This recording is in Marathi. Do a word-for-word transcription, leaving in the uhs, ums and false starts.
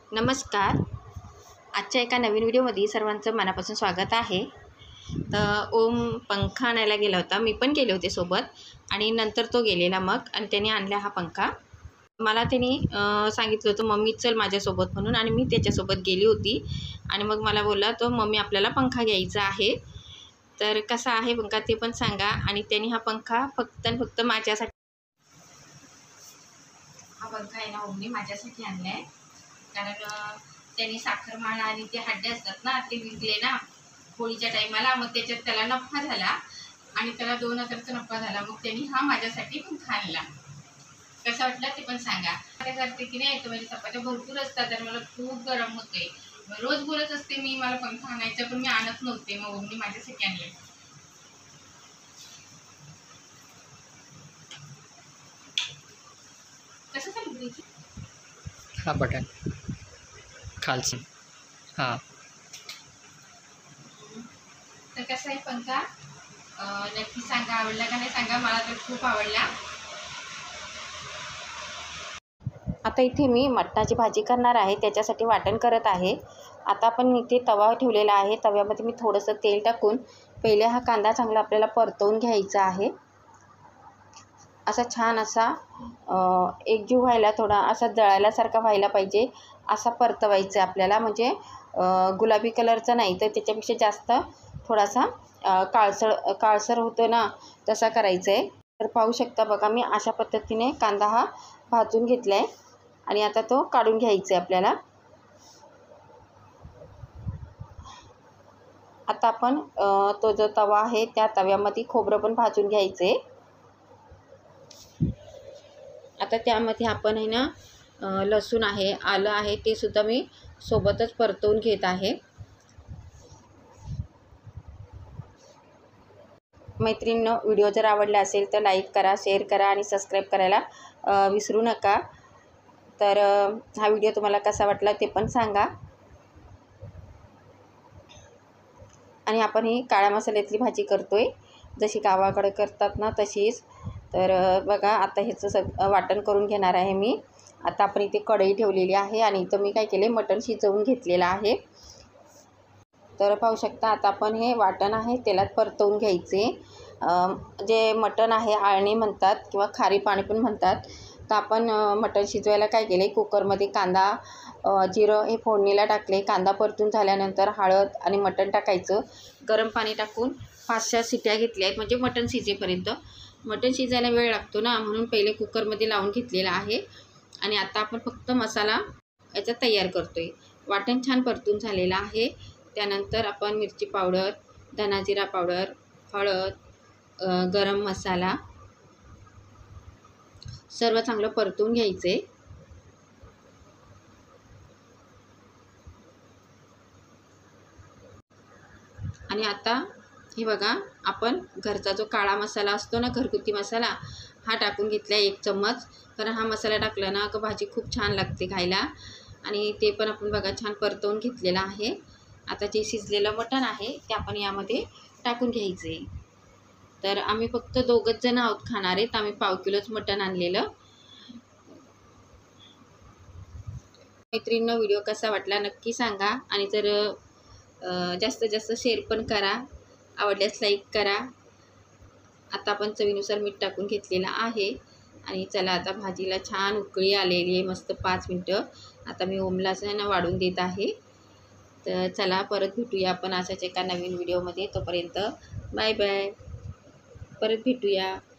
नमस्कार. आजच्या एका नवीन व्हिडिओमध्ये सर्वांचं मनापासून स्वागत आहे. तर ओम पंखा आणायला गेला होता, मी पण गेले होते सोबत आणि नंतर तो गेलेला मग आणि त्याने आणला हा पंखा. मला त्याने सांगितलं होतं मम्मी चल माझ्यासोबत म्हणून आणि मी त्याच्यासोबत गेली होती आणि मग मला बोलला तो मम्मी आपल्याला पंखा घ्यायचा आहे. तर कसा आहे पंखा ते पण सांगा. आणि त्याने हा पंखा फक्त आणि फक्त माझ्यासाठी हा पंखा आहे ना ओमने माझ्यासाठी आणला आहे. कारण त्यांनी साखरमाळा आणि ते हड्डे असतात ना ते विकले ना होळीच्या टायमाला, मग त्याच्यात त्याला नफा झाला आणि त्याला दोन हजारचा नफा झाला. मग त्यांनी हा माझ्यासाठी पंखा आणला. कसा वाटला ते पण सांगा. काय करते की नाही तर माझ्या चपात्या भरपूर असतात आणि मला खूप गरम होते. रोज बोलत असते मी मला पंखा आणायचा, पण मी आणत नव्हते. मग ओमनी माझ्यासाठी आणले. कसं चालू हा बटन खालचं हां. तर कसा आहे पंखा नक्की सांगा. आवडला का नाही सांगा. मला तर खूप आवडला. आता इथे मी मटणाची भाजी करणार आहे, त्याच्यासाठी वाटण करत आहे. आता आपण इथे तवा ठेवलेला आहे. तव्यामध्ये मी थोडंसं तेल टाकून पहिले हा कांदा चांगला आपल्याला परतवून घ्यायचा आहे. असा छान असा एकजीव व्हायला, थोडा असा जळाल्यासारखा व्हायला पाहिजे असा परतवायचा आपल्याला. म्हणजे गुलाबी कलरचा नाही तर त्याच्यापेक्षा जास्त थोडासा काळसर काळसर होतो ना तसा करायचा आहे. तर पाहू शकता बघा मी अशा पद्धतीने कांदा हा भाजून घेतला आहे आणि आता तो काढून घ्यायचा आहे आपल्याला. आता आपण तो जो तवा आहे त्या तव्यामध्ये खोबरं पण भाजून घ्यायचं आहे. आता त्यामध्ये आपण आहे ना लसूण आहे, आलं आहे, ते सुद्धा मी सोबतच परतवून घेत आहे. मैत्रिणींनो, व्हिडिओ जर आवडला असेल तर लाईक करा, शेअर करा आणि सबस्क्राईब करायला विसरू नका. तर हा व्हिडिओ तुम्हाला कसा वाटला ते पण सांगा. आणि आपण ही काळ्या मसाल्यातली भाजी करतोय जशी गावाकडे करतात ना तशीच. तर बघा आता ह्याचं सग वाटण करून घेणार आहे मी. आता आपण इथे कढई ठेवलेली आहे आणि इथं मी काय केले मटण शिजवून घेतलेलं आहे. तर पाहू शकता आता आपण हे वाटण आहे तेलात परतवून घ्यायचे. जे मटण आहे आळणी म्हणतात किंवा खारी पाणी पण म्हणतात. तर आपण मटण शिजवायला काय केले कुकरमध्ये कांदा जिरं हे फोडणीला टाकले. कांदा परतून झाल्यानंतर हळद आणि मटण टाकायचं. गरम पाणी टाकून पाच सहा शिट्या घेतल्या आहेत म्हणजे मटण शिजेपर्यंत. मटण शिजायला वेळ लागतो ना म्हणून पहिले कुकरमध्ये लावून घेतलेला आहे. आणि आता आपण फक्त मसाला याचा तयार करतो आहे. वाटण छान परतून झालेलं आहे. त्यानंतर आपण मिरची पावडर, धना जिरा पावडर, हळद, गरम मसाला सर्व चांगलं परतून घ्यायचे. आणि आता हे बघा आपण घरचा जो काळा मसाला असतो ना घरगुती मसाला हा टाकून घेतला एक चम्मच. कारण हा मसाला टाकला ना का भाजी खूप छान लागते खायला. आणि ते पण आपण बघा छान परतवून घेतलेलं आहे. आता जे शिजलेलं मटण आहे ते आपण यामध्ये टाकून घ्यायचे. तर आम्ही फक्त दोघंच जण आहोत खाणार आहेत. आम्ही पाव किलोच मटण आणलेलं. मैत्रिणींनो, व्हिडिओ कसा वाटला नक्की सांगा. आणि जर जास्तीत जास्त शेअर पण करा, आवडल्यास लाईक करा. आता आपण चवीनुसार मीठ टाकून घेतलेलं आहे. आणि चला आता भाजीला छान उकळी आलेली आहे मस्त पाच मिनटं. आता मी ओमला असं ना वाढून देत आहे. तर चला परत भेटूया आपण अशाच एका नवीन व्हिडिओमध्ये. तोपर्यंत बाय बाय. परत भेटूया.